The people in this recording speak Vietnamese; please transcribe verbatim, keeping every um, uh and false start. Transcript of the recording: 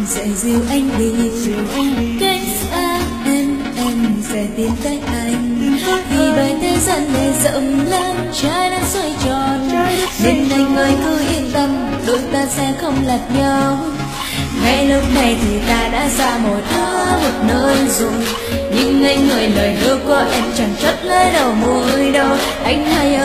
sẽ dìu anh đi, cách xa em em sẽ tiến tới anh, vì bởi thế gian này rộng lớn, trái đất xoay tròn, nên anh ơi cứ yên tâm, đôi ta sẽ không lệch nhau. Ngay lúc này thì ta đã ra một ở một nơi rồi, nhưng anh người lời hứa của em chẳng chót lấy đầu môi đâu. Anh hãy